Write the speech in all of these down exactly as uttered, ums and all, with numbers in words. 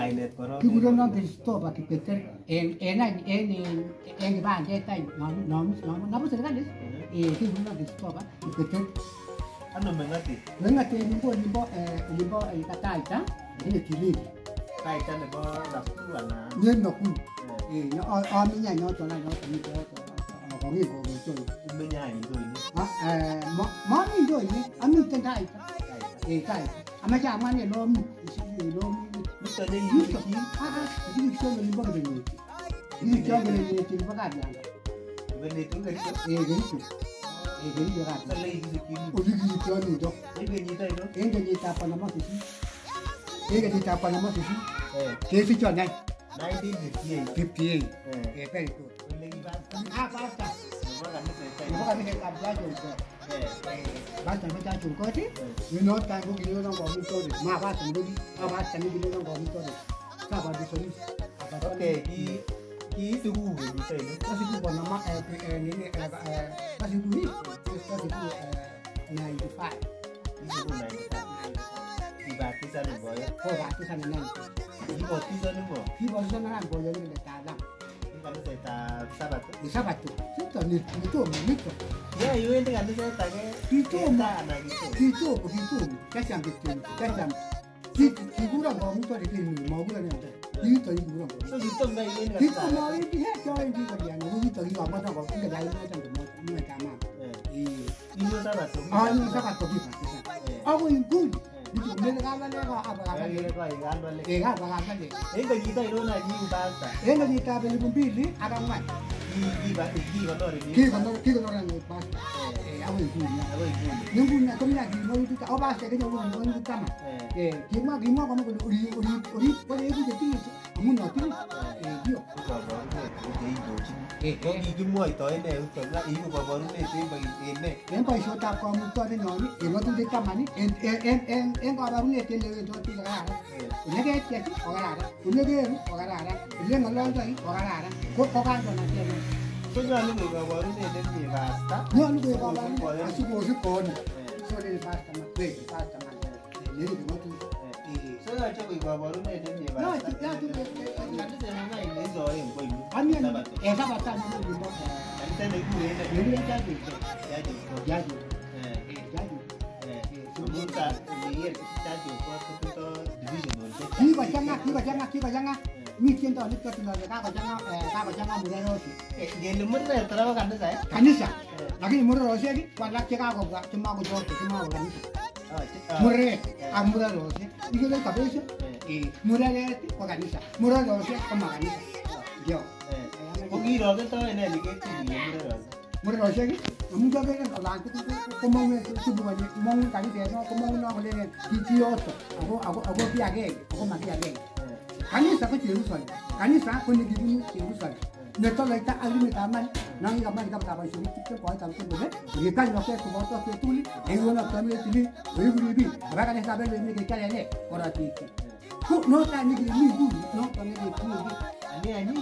kainet korok. Kikurono Christopher Kipketer en en en en kibanjet any nomu serikalit kikurono Christopher Kipketer. Ano meng'ati? Meng'ati nimbo nimbo nimbo kataita ile kilili. Taita nebo Nakuru ana? Nye Nakuru. Eh nyo ami nya nyo tona nyo toni ko ko ngi ko ngi toni. Umenya hani ndoini? Ah eh mo mo ni ndoini ami taita. Eh taita. Ama cha mane lo mi lo mi. Mito ne yi. Ah ah ni so ni bo ni. Ni cho ni ni ti ba ka ya. Bene tu ke. Eh gitu. Eh gitu kan. Sale yi ki. Oli gi ti oni do. Ege ni tai do. Ege ni ta pa na mo sisi. Ege ni ta pa na mo sisi. Eh. Ke fi cho nai. nineteen fifty-eight. fifty-eight. Eh. Eh very good. Lagi basta. Ah basta. Bukan ni sai. Ibu kami ke kabla jo. Eh. Basta baca jungko ti. You know tango gilo nang ko mito ni. Ma basta ndogi. Ah basta ni gilo nang ko mito ni. Ka ba di soli. Okay, ki ki itu gue ni sai ni. Kasi ko ba nama eh ni ni eh kasi ko ni. Kasi ko ninety-five. Itu gue ninety-five. Tiba kisah ni boy. Oh ba ti sana nang. Ibu kisah ni boy. Ki ba sana nang boy ni le ta lang. Kalau saya tak sabat. Di Sabatu. Sito ni itu mito. Ya, you ini kan saya tak ke. Itu tak anak itu. Gitu, begitu. Kacang gitu. Kacang. Figuran kau mito di sini, mau bukan yang itu. Itu figuran. So itu mai ini kan. Itu mau ini he, jauh ini kerja. Mau itu itu apa tak kau tinggal jalan macam tu, mau ini macam apa? Eh, ini sabat tu. Ah, ini sabat tu kita. Aku ikut. Itu mereka kan mereka apa apa? Eh, kau ingat balik. Eh, apa apa ni? Eh, kita itu nak jiu basta. Eh, nak kita beli mobil, ada mana? Ki ki ba ki ba lori ni. Kita nak kita nak orang pas. Eh, aku ikut. Aku ikut. Yang punya kau ni lagi mau itu tak? Oh, pas kita jauh mau itu sama. Eh, kita kita kamu kau uri uri uri pada itu jadi kamu nanti. Eh, dia. Kau baru ni, dia itu. Eh, kau ni cuma itu ini, itu lah. Ibu kau baru ni, tu bagi ini. Yang paling suka kamu tu ada ni, yang tu dia kamani. En en en en kau baru ni tu dia tu dia ada. Ini dia jadi orang ada. Ini dia orang ada. Ini malah lagi orang ada. Kau kau kan orang ada. So jangan lupa kau baru ni dia ni basta. Jangan lupa kau baru ni. Asyik asyik kau ni. So dia basta macam, basta macam. Ini dia tu. So jangan cuba kau baru ni dia ni basta. Ya, tu ya tu. Nanti saya nak ini zoe yang kau ini. Kami ni, eh sahabat saya ni dia. Nanti saya nak kau ini. Ini dia jadi. Jadi. Jadi. Eh, jadi. Eh, sebelum tak ini jadi kau tu tu division tu. Kiba jangan, kiba jangan, kiba jangan. Mungkin tahu ni kita tinggal dekat kau jangan, eh kau jangan muda rosi. Eh, dia lemur ni terlalu kan saya. Kanisa. Lagi muda rosi lagi, walau cakap kau cuma kau jawab cuma kau kanisa. Muda, ah muda rosi. Ini kita tahu sih. Eh, muda ni kau kanisa. Muda rosi kau mak kanisa. Yo. Kau kira ke tahu ini ni kita ni lemur rosi. Muda rosi lagi. Kamu jaga kan orang tu kau mau ni subuh ni, mau ni kanisa, kau mau ni orang ni kiciot. Aku aku aku piage, aku mak piage. Kanisa ke Jerusalem. Kanisa kau ni di Jerusalem. Neto lagi tak alih taman. Nang kaman kita taman sini kita boleh taman tu boleh. Mereka ni okey tu motor tu tu ni. Enggak nak kami sini. Beri beri beri. Apa kan saya beli ni kita ni orang tinggi. Kau no tak ni ni tu, no kami ni tu ni. Ini ani.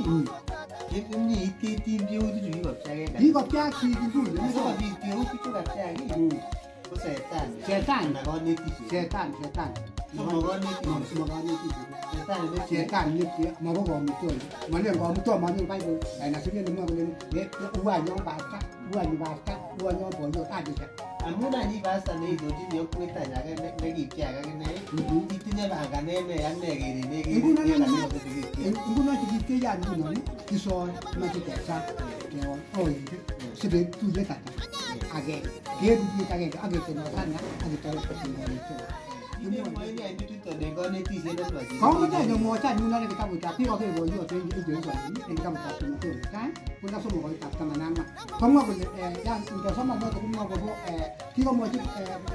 Ini ni itu tim dia tu juga saya kan. Ini kau piak si tu. Ini sebab dia dia tu juga saya ni. Kau setan. Setan. Nak kau ni tu. Setan, setan. Semua kau ni tu. Semua kau ni tu. Setan ni. Setan ni dia mau kau betul. Mana kau betul mana kau itu. Eh nasi ni semua boleh. Eh uang yang bahasa, uang yang bahasa, uang yang boleh tak ada. Amu nak ni bahasa ni tu dia aku kita jaga lagi jaga kan ni. Itu ni bahasa ni ni yang ni gini ni. Ibu nak ni, ibu nak jadi kerja ni ni. Kisah macam kerja. Kau oh ini sebab tu je tak. Agak, dia bukti tak agak, agak kena sana, agak tahu pertinggalan itu. Ini mau ini itu tu tu dengan ni tu saya dah lagi. Kau macam ni mau cakap ni nak kita buat, tapi okey boleh buat ini itu juga. Ini kita buat itu kan? Kita semua boleh tak sama nama. Kau mau boleh, yang kita sama boleh kau mau boleh, kita mau jadi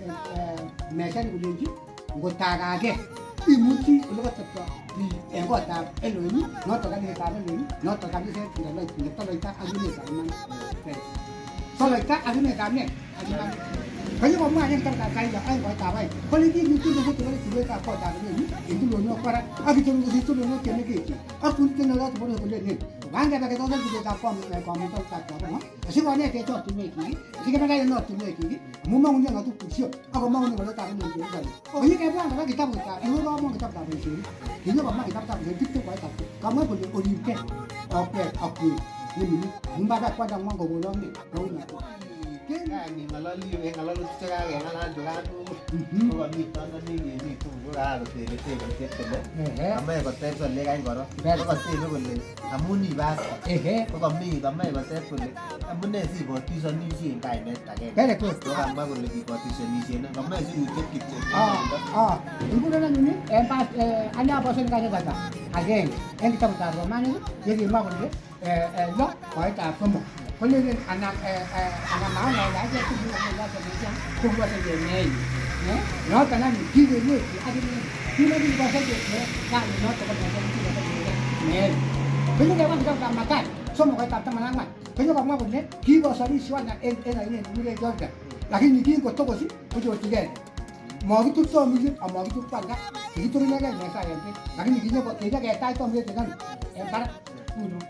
macam ni boleh jadi, kau tak agak. Imuti, kalau kata di, yang kau tak, elu ini, not tak ada kata ini, not tak ada saya tidak lagi, tidak lagi tak ada ni zaman. So like tak ada ni kami, ada Kaya ko mga yang tak kaya ay ko tabay. Kali di YouTube ko to kali tuwe ka ko ta ni. Itu lo no para agi to ko situ lo no kene ke. Aku tin na to ko ko le ni. Banga ba ke to ko ta ko me ko me to ta ko no. Asi ko ne ke to tu me ki. Si ke ba ga no tu me ki. Mu ma un nga tu ku sio. Ako ma un nga ta ni ni ga. O ni ke ba ga kita bu ta. Ni lo mo kita ta bu si. Ni lo ma kita ta bu si tu ko ta. Ka ma ko le ko ni ke. Oke, oke. Ni ni. Mu ba ga kwa da mo ko lo ni. Ko ni. Ni malah liu yang kalau lu cakap yang kalau jual tu, kalau ni tanah ni ni tu jual tu tu tu tu tu tu. Kami kalau teh tu lekai koro. Kalau teh tu boleh. Kamu ni bas. Kalau kami kami kalau teh boleh. Kamu ni sih buat tuition ni sih kai ni tak ke. Very good. Kalau kamu boleh buat tuition ni sih. Kami sih ujian kita. Ah ah. Ibu dah ni. Eh pas eh anda apa sih kaya kata? Again, yang kita beritahu mana ni? Jadi mak boleh. Eh eh lo kaya tak semua. Kalau ni anak eh eh anak mana lah dia tu bukan dia kerja, tu buat saja ni, eh, no kerana ni kita ni, ada ni, kita ni buat saja ni, kan, no tu bukan saja kita buat saja ni. Kalau dia orang kita makan, semua kita tak menang kan. Kalau kamu apa ni, kita buat saja siapa nak eh eh ni ni dia jual kan. Lagi ni kita kau tahu sih, kau jual tiga. Mau itu tu mungkin, mau itu tu kan, itu ni kan ni saya ni. Lagi ni kita buat tiga kita itu mungkin kan, eh para, tu no.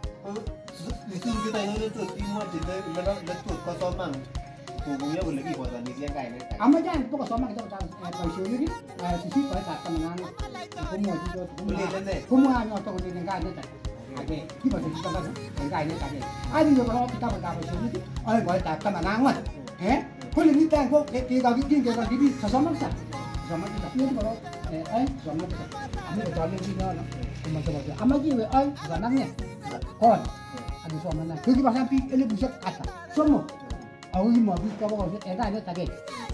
Itu kita ini tu timur kita mana letup kau somang, kubunya boleh kita buat ni siang kai ni. Ama jangan tu kau somang kita buat pasal ni, sisi kau tak temenan, kumua juga, kumua hanya tu kau ni kai ni tak. Okey, kita buat kita buat kai ni tak. Ada juga kalau kita buat pasal ni, orang kau tak temenan kan, eh? Kau ni tak kau kita kita kita kita kita somang sah, somang kita. Ni kalau eh somang kita, kami betul ni ni lah, kumua tu. Ama jiwa eh somang ni, kon. Ada suami mana? Kalau kita sampai ele buat kata, semua. Aku ini mau buat apa kau? Ada ada tak?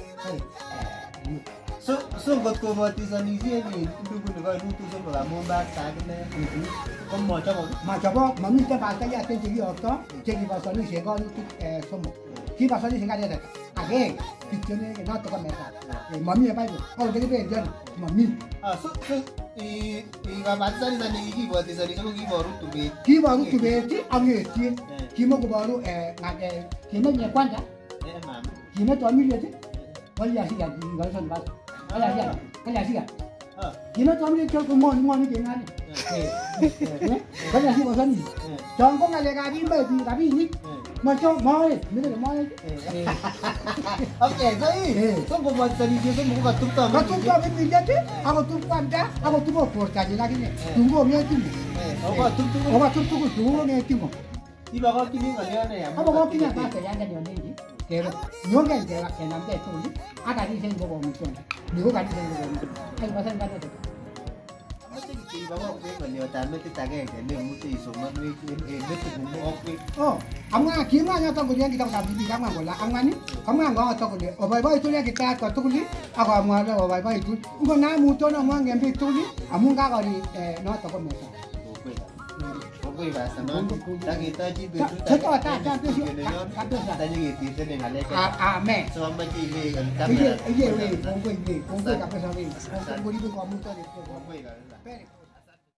So so buat kau buat tuition ni sih ni, tu pun kalau lu tuition kalau mau bahas tak ni, kau mau coba? Mau coba, mami kita bahasa ya, kita jadi apa? Jadi bahasa ni saya ni eh semua. Kita bahasa ni saya ada. Again, kita ni nak tu kan mereka. Mami apa itu? Kalau jadi betul, mami. Ah so so i i bahasa ni sana ini buat tuition ni semua kita baru tu be. Kita baru tu be, kita angin sih. Kita mau baru eh ngaji, kita ni kuan tak? Eh mam. Kita tu ambil je. Boleh sih kan? Kalau sen bahasa. Boleh sih kan? Boleh sih kan? Ah. Kita tu ambil je kau mau mau ni dengan ni. Eh. Boleh sih bahasa ni. Jangan kau ngaji ngaji baik tapi ni. Macam mau ni, ni tu mau ni. Okay, so ini, so kau buat tadi dia tu muka tutup tak? Kau tutup apa ni jadi? Aku tutup anda, aku tutup porta je lagi ni. Tunggu ni tu. Oh, tutup. Oh, tutup tunggu ni tu. Ibu kau kini ngalih ni. Apa kau kini apa saya yang jadi ni? Kero, nyonya dia kan nanti tu ni. Ada ni saya bawa muncul. Ni kau kan saya bawa muncul. Saya pasal kan tu. Ibu kau kini ngalih tapi kita kan ni mesti semua ni ni ni tu semua okey. Oh, kamu kira mana tahu kau yang kita dah beli kamu bola. Kamu ni, kamu angkat tahu kau. Oh, bye-bye tu ni kita kau tahu ni. Aku amu ada oh bye-bye tu. Kau nak muncul nak mau ngambil tu ni. Amu kau kau ni eh nak tahu kau macam. Okey bahasa non. Tak kita jitu. Cepat tak tak tu sih. Tak tu sah. Tanya gitu tu dengan lagi. Ah, amen. So macam ni kan. Iya, iya, iya. Kau kau ini, kau kau apa sah ni? Kau kau ni tu kamu tu ni. Okey lah.